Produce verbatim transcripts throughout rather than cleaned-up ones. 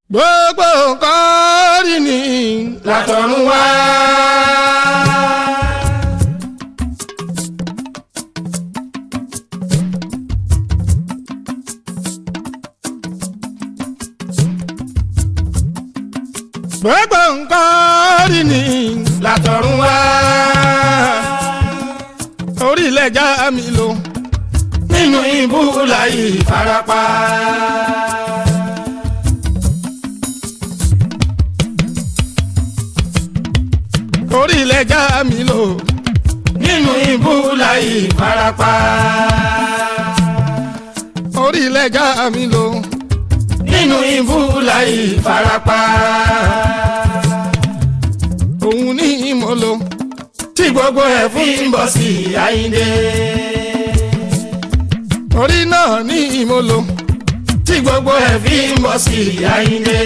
gbogbo nǹkan rí ni látọ̀run wá. gbogbo nǹkan rí ni látọ̀run wá. orílẹ̀ já mi lò nínú ibú láyé ìfarapa. orílẹ̀ já mi lò nínú ibú láyé ìfarapa. orílẹ̀ já mi lò nínú ibú láyé ìfarapa. òun ní ìmọ̀lò tí gbogbo ẹ̀ fi ń bọ̀ sí Àyìndé. orí náà ní ìmọ̀lò tí gbogbo ẹ̀ fi ń bọ̀ sí Àyìndé.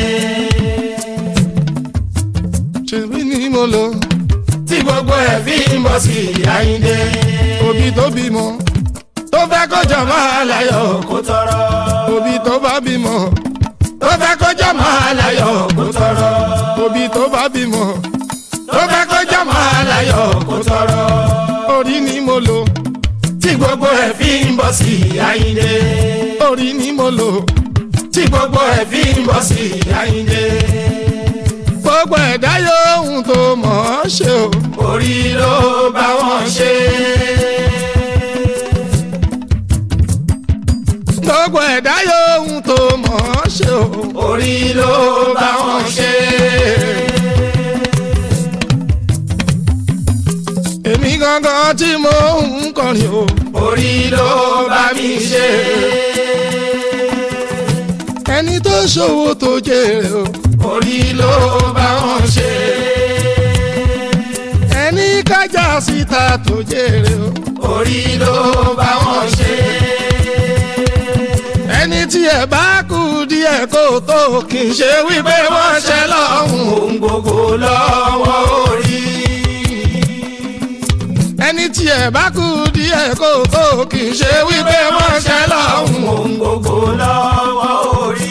ṣèbí ní ìmọ̀lò tí gbogbo ẹ̀ fi ń bọ̀ sí Àyìndé. òbí tó bímọ tó fẹ́ kọjá máa láyọ̀ kó tọrọ. òbí tó bá bímọ tó fẹ́ kọjá máa láyọ̀ kó tọrọ. òbí tó bá bímọ tó fẹ́ kọjá máa láyọ̀ kó tọrọ. orí ni mo lò tí gbogbo ẹ̀ fi ń bọ̀ sí Àyìndé. orí ni mo lò tí gbogbo ẹ̀ fi ń bọ̀ sí Àyìndé. gbogbo ẹ̀dá yòówù tó mọ̀ ọ́ ṣe o. orí ló bá wọn ṣe. gbogbo ẹ̀dá yòówù tó mọ̀ ọ́ ṣe o. orí ló bá wọn ṣe. èmi gangan tí mo ń kọrin o. orí ló bá mi ṣe. ẹni tó ṣòwò tó jèrè o. orí ló bá wọn ṣe. ẹni kájà síta tó jèrè o. orí ló bá wọn ṣe. ẹni tí ẹ bá kú díẹ̀ kó tó kì í ṣe wípé wọ́n ṣe lọ́hùn ohun gbogbo lọ́wọ́ orí. ẹni tí ẹ bá kú díẹ̀ kó tó kì í ṣe wípé wọ́n ṣe lọ́hùn ohun gbogbo lọ́wọ́ orí.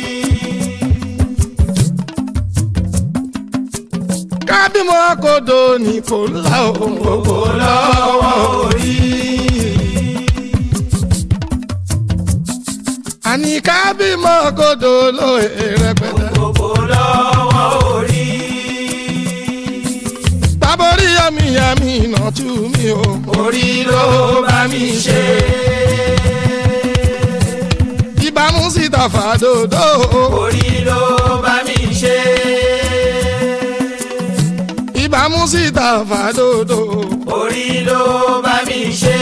kábímọ kodo ní kò ńlá ohun gbogbo lọ́wọ́ orí. àní kábímọ kodo lóye rẹpẹtẹ. ohun gbogbo lọ́wọ́ orí. tábórí yọmi yọmi iná tú mi o. orí ló bá mi ṣe. ìbámu síta fàdòdò. orí ló bá mi ṣe. ìbámu síta fàdòdò. orí ló bá mi ṣe.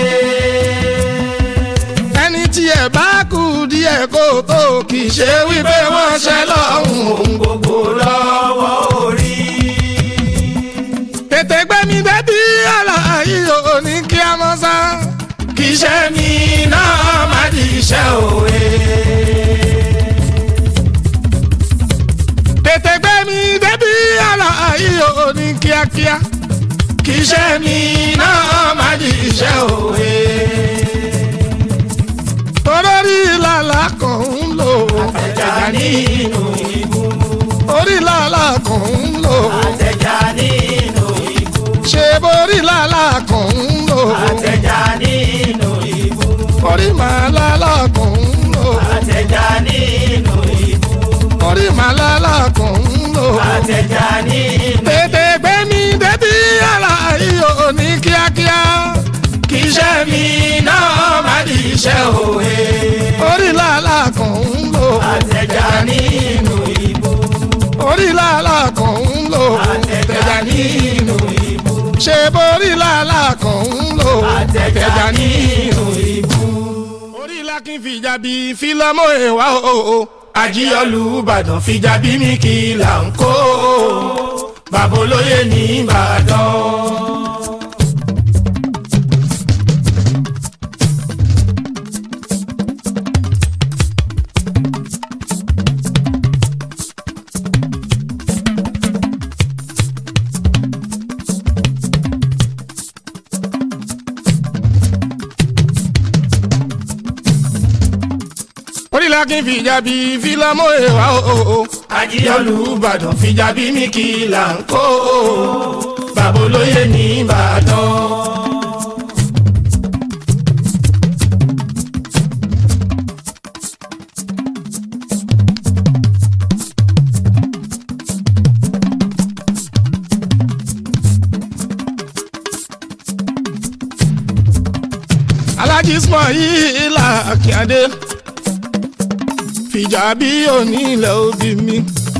ẹni tí ẹ bá kú díẹ̀ kó tó kì í ṣe wípé wọ́n ṣe lọ́hùn ohun gbogbo lọ́wọ́ orí. tètè gbẹ́mi bẹ́bí aláàyè ò ní kí a mọ́ sá. kì í ṣe mi náà má di iṣẹ́ òwe. tètè gbẹ́mi bẹ́bí aláàyè ò ní kíákíá. kì í ṣe mi náà má di iṣẹ́ òwe. orí làlá kan ń lò. àtẹ̀já nínú ibú. orí làlá kan ń lò. àtẹ̀já nínú ibú. ṣé borí làlá kan ń lò. àtẹ̀já nínú ibú. orí màá làlá kan ń lò. àtẹ̀já nínú ibú. orí màá làlá kan ń lò. àtẹ̀já nínú ibú. tètè gbé mi débi aláàyè ò ní kíákíá. kì í ṣe mi náà má di iṣẹ́ òwe. orí làlá kan ń lò. àtẹ̀já nínú ibú. orí làlá kan ń lò. àtẹ̀já nínú ibú. ṣé borí làlá kan ń lò. àtẹ̀já nínú ibú. orí lákín fìjà bí fílọ́mù ìwà o. àjíyọ̀lù Ìbàdàn fìjà bí mi kì í là ń kó. bàbá olóyè ní Ìbàdàn. Orílẹ̀-Akin Fìjàbí fílàmù ẹ̀wà o. Àjíyọ̀lù Ìbàdàn Fìjàbí mi kì í là ń kó o. Bàbá olóyè ní Ìbàdàn. Alhaji Ismail Akíndé Fìjàbí onílẹ̀ òbí mi.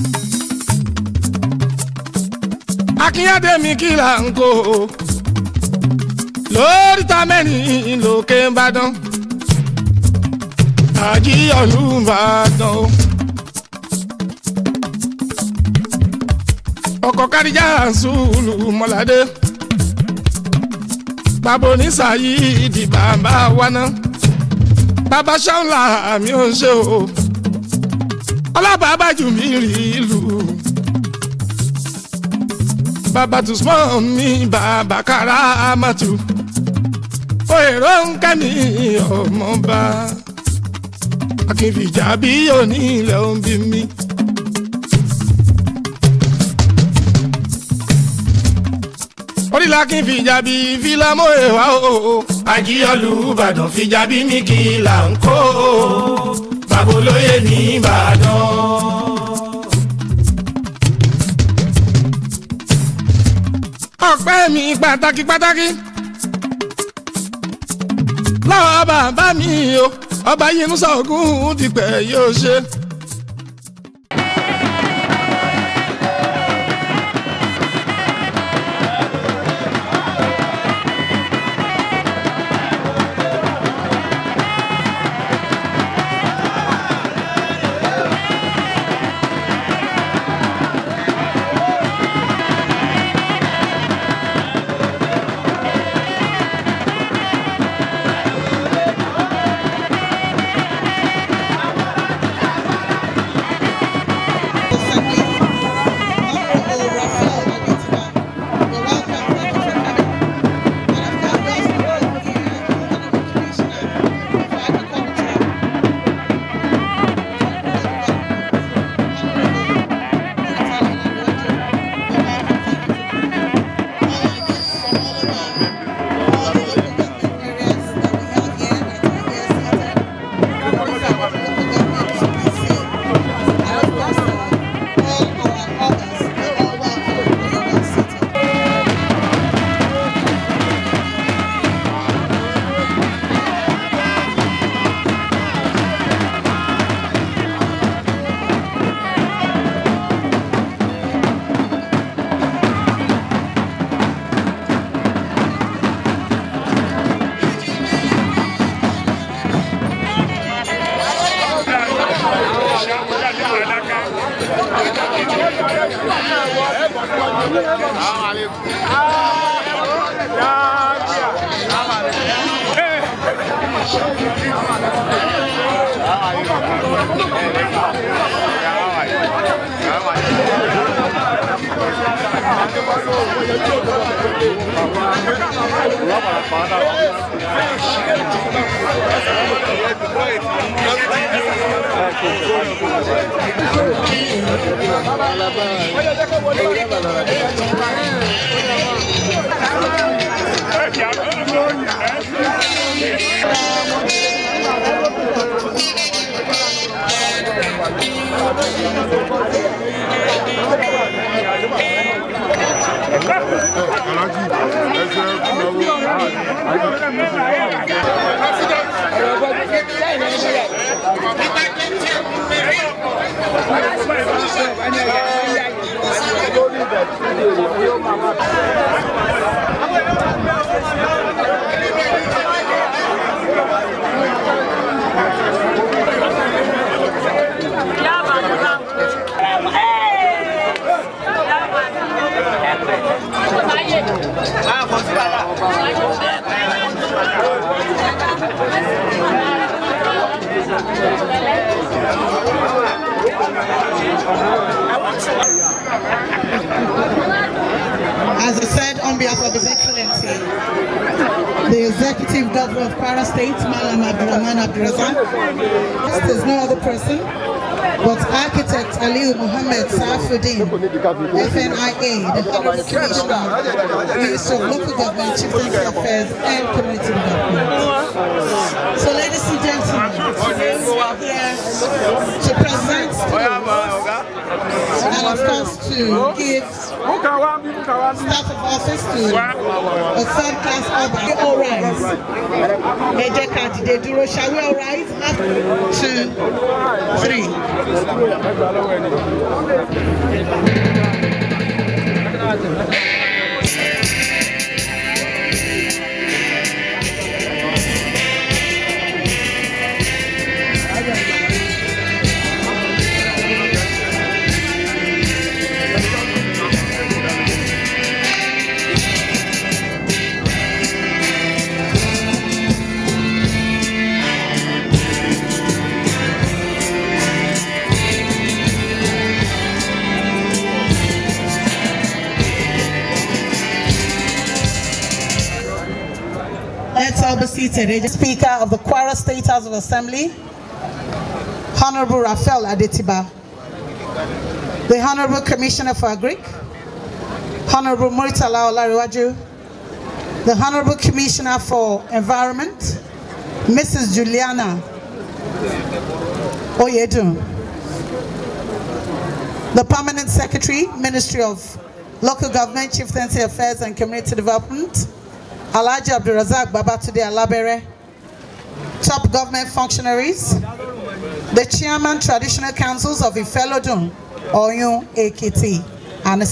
Akíndé mi kí là ń kó o. Lóríta mẹ́rin lókè Ìbàdàn. Àjíyọ̀lù Ìbàdàn o. Ọkọ̀ Kádíjà Sùúlù Mọ́ládé. Bàbá Onísàyídì bàbá wa ná. Bàbá Ṣáúlà mi ò ṣe o. Ọlábàbá jù mí rí ìlú. Bàbá Tùsmọ̀ mi bàbá Kàrámàtù. Òyèrò ń kẹ́mi ọmọba. Akin Fìjàbí onílẹ̀ òbí mi. Orílẹ̀-Akin Fìjàbí fílàmù ẹ̀wà o. Àjíyọ̀lù Ìbàdàn Fìjàbí mi kì í là ń kó o. Bàbá olóyè ní Ìbàdàn. Ọpẹ́ mi pàtàkì pàtàkì lọ́wọ́ bàbá mi o. Ọba Yínúsà Ògúndìpẹ̀ yóò ṣe. As I said, on behalf of His Excellency, the Executive Governor of Kwara State, Malam Abdurrahman Abdurazak. There's no other person but Architect Aliu Muhammad Saifuddin, F N I A, the Honorable Commissioner, Minister of Local Government, Chieftaincy Affairs and Community Development. So ladies and gentlemen, today we are here to present and of course to give staff of office to a third class order. All rise. Shall we all rise? One, two, three. Let's all be seated. The Speaker of the Kwara State House of Assembly, Honorable Raphael Adetiba, the Honorable Commissioner for Agric, Honorable Muritala Olariwaju, the Honorable Commissioner for Environment, Missus Juliana Oyedun, the Permanent Secretary, Ministry of Local Government, Chieftaincy Affairs and Community Development, Alhaji Abdurazak Babatunde Alabere, top government functionaries, the Chairman Traditional Councils of Ifelodun, Oyun Ekiti, and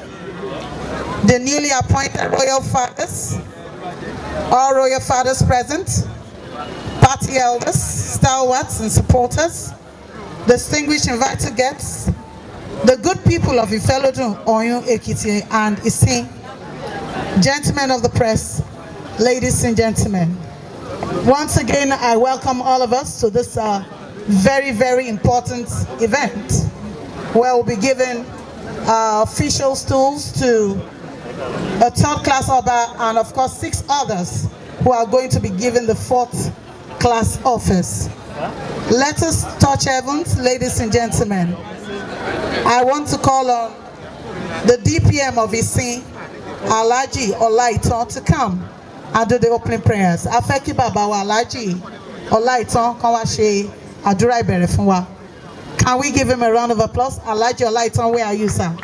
the newly appointed Royal Fathers, all Royal Fathers present, party elders, stalwarts and supporters, distinguished invited guests, the good people of Ifelodun, Oyun Ekiti, and Isin, gentlemen of the press, ladies and gentlemen, once again I welcome all of us to this uh, very very important event where we'll be giving uh, official stools to a third class Oba and of course six others who are going to be given the fourth class office. Let us touch heavens, ladies and gentlemen. I want to call on the D P M of Isin, Alhaji Olaitan, to come and do the opening prayers. Afeki Baba wa Alhaji Olaitan kan wa ṣe àdúrà ìbẹ̀rẹ̀ fún wa. Can we give him a round of applause? Alhaji Olaitan, where are you, sir?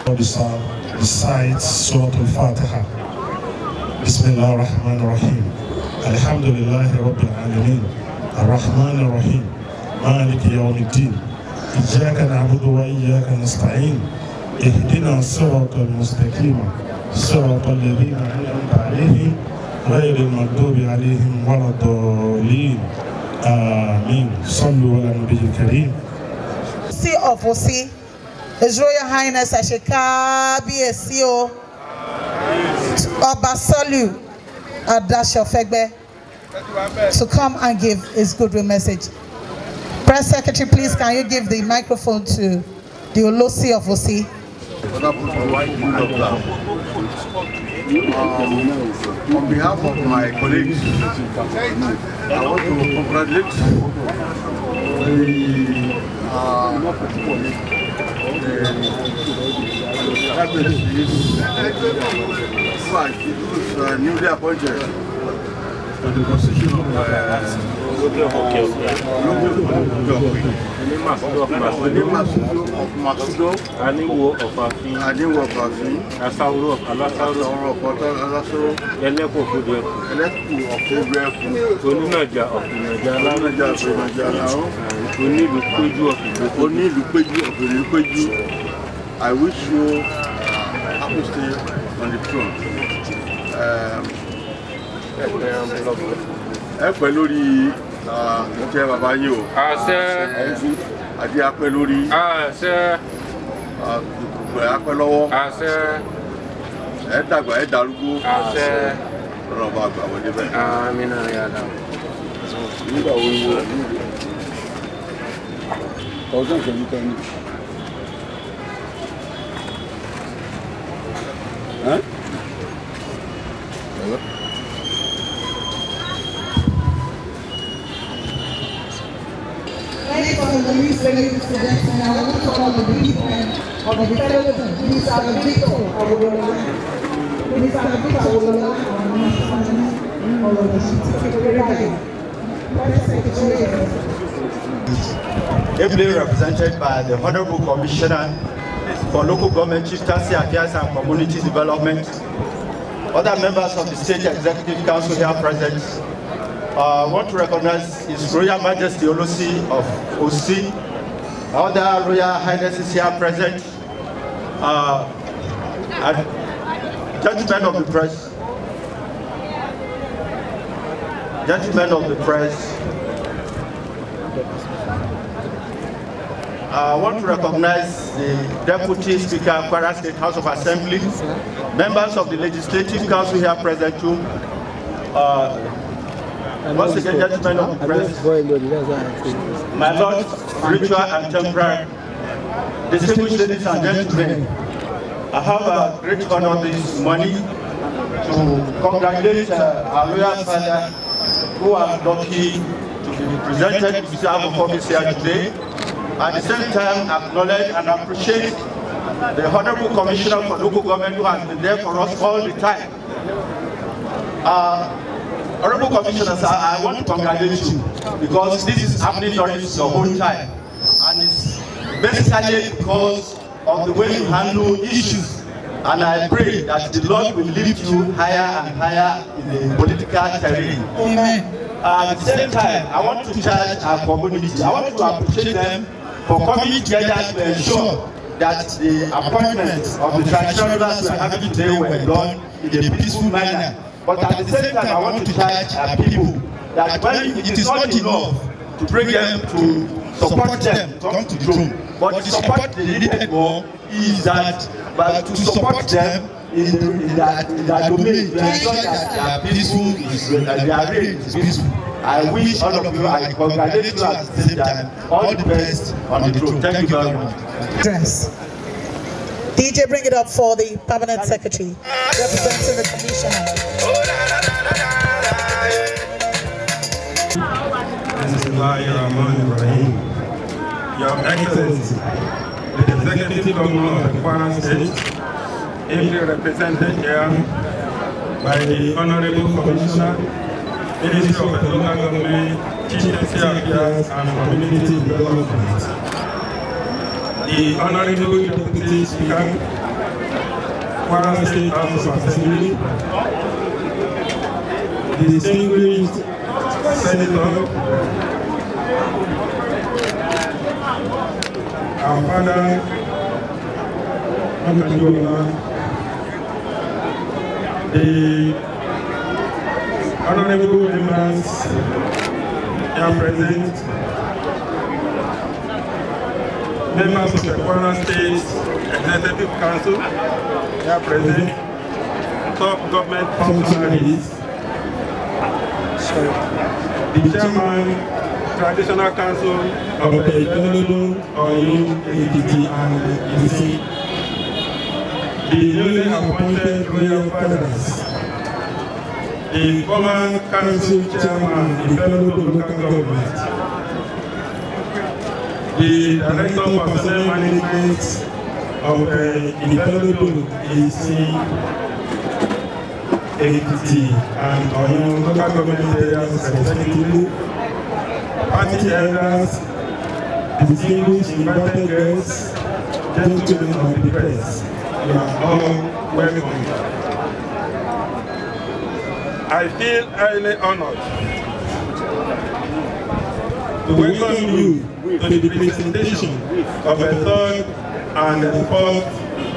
Besides Surah Al-Fatiha. Bismillah ar-Rahman ar-Rahim. Alhamdulillah Rabbil Alameen. Ar-Rahman ar-Rahim. Malik Yawmiddin. Iyyaka na'budu wa iyyaka nasta'in. Ihdina as-sirata al-mustaqima. Sirata alladhina an'amta alayhim. غير المغضوب عليهم ولا الضالين آمين صلوا على النبي الكريم. See of Osi, His Royal Highness Ashika B S C O Oba Solu Adashofegbe to come and give his goodwill message. Press Secretary, please can you give the microphone to the Olosi of Osi. Um, on behalf of my colleagues, I want to congratulate the, uh, the uh, newly appointed to the position of uh, okay, okay. of Masudo, Aniwo of Afi, Aniwo of Afi, Asauro of Alasaro of Alasaro, Elepo of Udeku, Elepo of Udeku, Oninaja of Najala, Naja of Najala, Oni Lupeju of Lupeju, Oni Lupeju of Lupeju. I wish you uh, happy stay on the throne. Ẹ pẹ́ lórí ìtẹ́ bàbá yìí o. Àṣẹ. Adé apẹ́ lórí. Àṣẹ. Ìkùgbẹ́ apẹ́ lọ́wọ́. Àṣẹ. Ẹ dàgbà ẹ darúgbó. Àṣẹ. Ọlọ́run bá gbà wọlé bẹ́ẹ̀. Àmín àyàdá. Nígbà wo ni wọ́n ní ìlú? Ọdún ìṣẹ́jú kan ní. I want to call the big men of the federalism. Minister Victor Awolola. Minister Victor Awolola or the Secretary. Ably represented by the Honorable Commissioner for Local Government, Chieftaincy Affairs and Community Development, other members of the State Executive Council here present. I uh, want to recognize His Royal Majesty Olosi of Osi, other Royal Highnesses here present, uh, and gentlemen of the press, gentlemen of the press, I want to recognize the Deputy Speaker of Kwara State House of Assembly, members of the Legislative Council here present too. Uh, once again, gentlemen of the press, my Lord, spiritual and temporal, distinguished ladies and gentlemen, I have a great honor this morning to congratulate uh, our royal father, who are lucky to be presented with the of office here today. At the same time, acknowledge and appreciate the Honorable Commissioner for Local Government who has been there for us all the time. Uh, Honorable Commissioner, sir, I want to congratulate you because this is happening during your whole time. And it's basically because of the way you handle issues. And I pray that the Lord will lift you higher and higher in the political terrain. Amen. Uh, at the same time, I want to charge our community. I want to appreciate them for coming together to ensure that the appointments of the traditional rulers we are having today were done in a peaceful manner. But at the same time, I want to charge our people that when it is not enough to bring them to support them to come to the throne, but the support they needed more is that but to support them in, the, in, that, in that domain to ensure that they are peaceful, that their reign is peaceful. I wish all of you, I congratulate you at the same time, all the best on the throne. Thank you very much. Dress. D J, bring it up for the Permanent Secretary, representing the Commissioner. Your Excellency, the Executive Governor of the Kwara State, ably represented here by the Honorable Commissioner, Ministry of the Local Government, Chieftaincy Affairs and Community Development, the Honorable Deputy Speaker, Kwara State House of Assembly, the distinguished Senator, our father, the honorable members here present, members of the Kwara State Executive Council here present, top government functionaries, the chairman, Traditional Council of the Ipelodo, Oyo, Ekiti, and Isi, the newly appointed royal fathers, the former council chairman, Ipelodo local government, the director of personnel management of the Ipelodo, Isi, Ekiti, and Oyo local government areas respectively, party elders, distinguished invited guests, gentlemen of the press, you are all welcome. I feel highly honored to welcome you to the presentation of a third and a fourth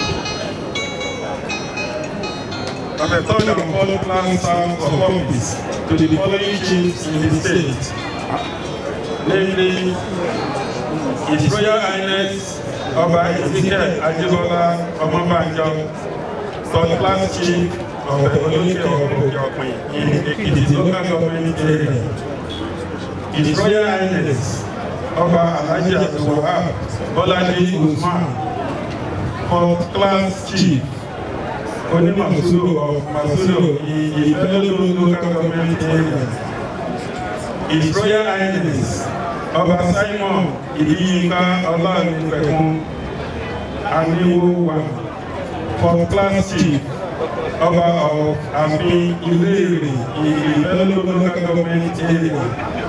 of a third and fourth class terms of office to the following chiefs in the state. Namely, His Royal Highness Oba Ezekiel Ajibola Omobanjo, third class chief of the Olonke of Okeokpin in Ekiti local government area. His Royal Highness Oba Alhaji Abdulwahab Bolaji Usman, fourth class chief Onimasulo of Masulo in Ipelodo local government area. His Royal Highness Ọba Simon Ìdíyínká Ọlánípẹ̀kun Aníwòwà, fourth class chief, Ọba of Àfin Ìlérè, Ìrẹ̀lẹ̀ local government area.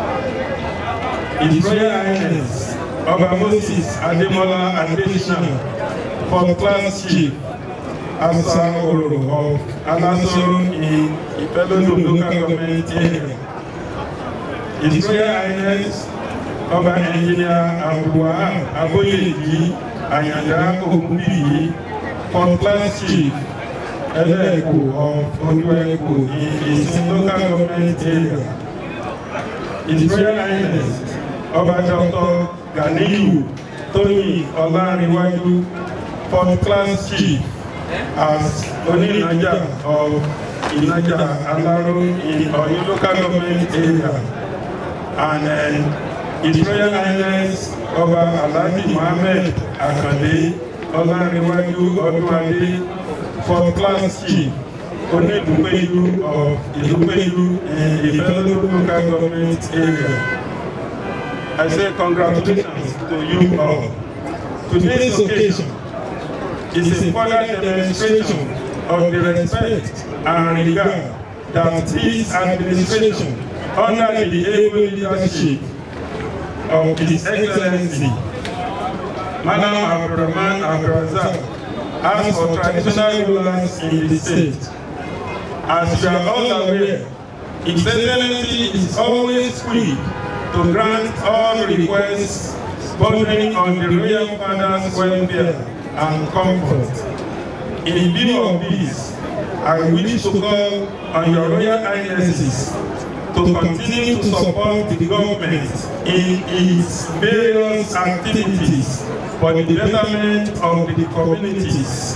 His Royal Highness Ọba Moses Adémọ́lá Adéṣínà, fourth class chief, Asa Oro of Alasoro in Ìrẹ̀lẹ̀ local government area. His Royal Highness Ọba Engineer Abdulwahab Aboyeji Ayanda Ogunbiyi, fourth class chief, Eleko of Odueko in his local government area. His Royal Highness Ọba Doctor Ganiyu Tony Olaniwaju, fourth class chief, as Oninaja of Inaja Alaro in Oyo local government area. And then His Royal Highness Ọba Alhaji Mohammed Akande Olaniwaju Oduade, fourth class chief, Onidupeju of Ilupeju in Ìfẹ́lódún local government area. I say congratulations to you all. Today's occasion is a further demonstration of the respect and regard that this administration, under the able leadership of His Excellency Madam Abdurrahman Abdulrazak, has for traditional rulers in the state. As you are all aware, His Excellency is always free to grant all requests bordering on the royal father's welfare and comfort. In view of this, I wish to call on your Royal Highnesses to continue to support the government in its various activities for the betterment of the communities.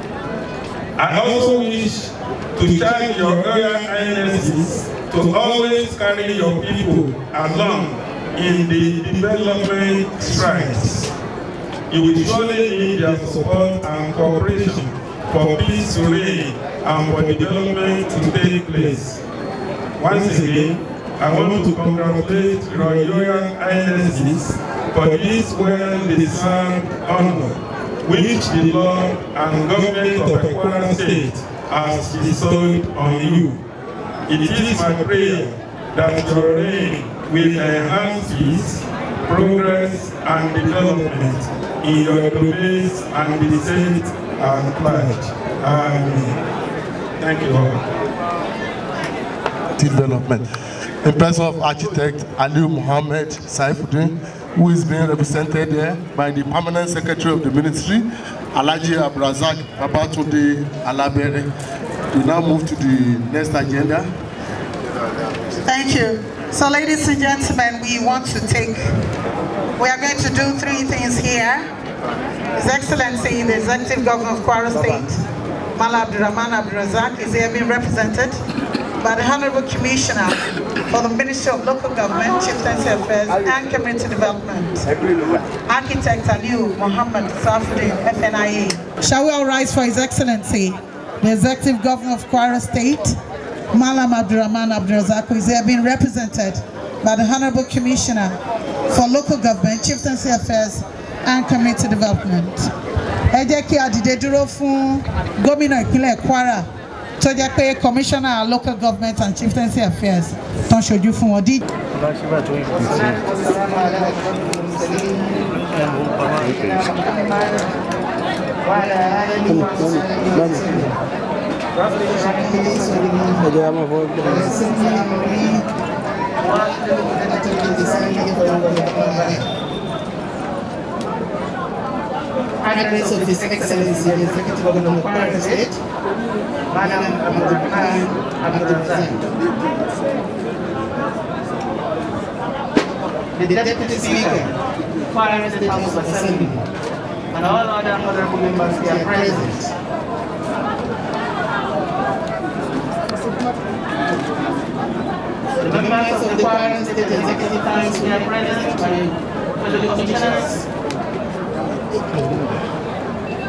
I also wish to charge your Royal Highnesses to always carry your people along in the development strides. You will surely need their support and cooperation for peace to reign and for development to take place. Once again, I want to congratulate your Royal Highnesses for this well-deserved honor, which the Lord and government of Kwara State has bestowed on you. It is my prayer that your reign will enhance peace, progress, and development in your domains and the state at large. Amen. Thank you all. Development. In person of architect Ali Muhammad Saifuddin, who is being represented there by the permanent secretary of the ministry, Alhaji Abdulrazak Babatunde Alabere. We now move to the next agenda. Thank you. So, ladies and gentlemen, we want to take, we are going to do three things here. His Excellency, the Executive Governor of Kwara State, Mala Abdurrahman Abdulrazak, is here being represented by the Honorable Commissioner for the Ministry of Local Government, Chieftaincy Affairs and Community Development, Architect Aliu Muhammad Saifuddin, F N I A. Shall we all rise for His Excellency, the Executive Governor of Kwara State, Malam Abdurrahman Abdulrazak, who is here being represented by the Honorable Commissioner for Local Government, Chieftaincy Affairs and Community Development. Ẹ jẹ́ kí a dìde dúró fún Gómìnà ìpínlẹ̀ Kwara tó jẹ́ pé Commissioner Local Government and Chieftaincy Affairs tó ń ṣojú fún wọn dí. Address of His Excellency the Executive Governor of Kwara State, Madam Abdurrahman Abdulrazak. The Deputy Speaker, Kwara State House of Assembly, and all other honorable members here present. The members of the Kwara State Executive Council here present by the commissioners,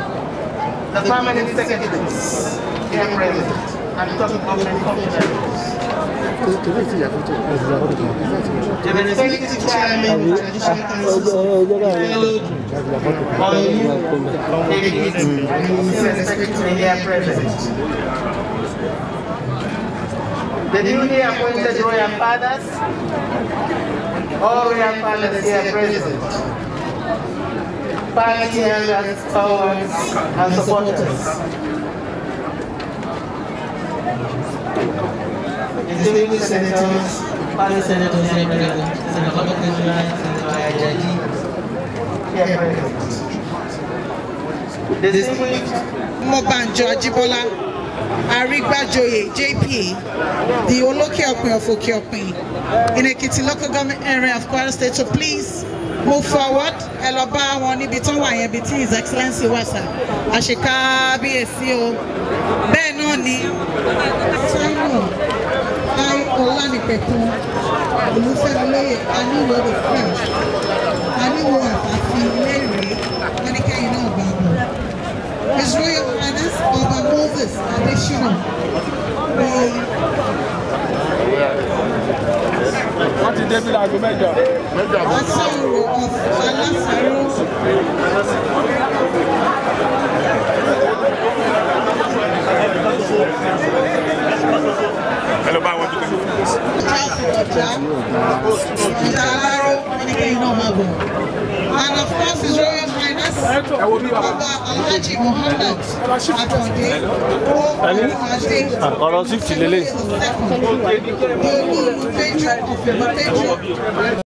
the permanent secretaries here present, and top government functionaries. The respective chairman of the Traditional Council, all you delegates and respectively here present. The newly appointed royal fathers, all royal fathers here present, party elders, followers, and supporters. Distinguished senators, fellow senators here present, Senator Bakajula, Senator Ayajaji, here present. Distinguished Mobanjo Ajibola, Arigbajoye, J P, the Oloke Okpin of Okeokpin, in Ekiti local government area of Kwara State. So please move forward. Eloba woni biton wa yen biti His Excellency Wasa. Ashika B S C O. Bẹ́ẹ̀ náà ni Simon I Olanipekun, Olufemileye, Aniwo the French, Aniwo Afafi Lere, Monica Ina Obabo. His Royal Highness Oba Moses Adesina, What did David Agumejọ? Asaro of Alasaro. Hello, bye. What do you And of course, His Royal Highness Oba Alhaji Muhammad Atonde ọ̀rọ̀ sí ti lélẹ̀. the Olú Olúpẹ̀jù of Olúpẹ̀jù.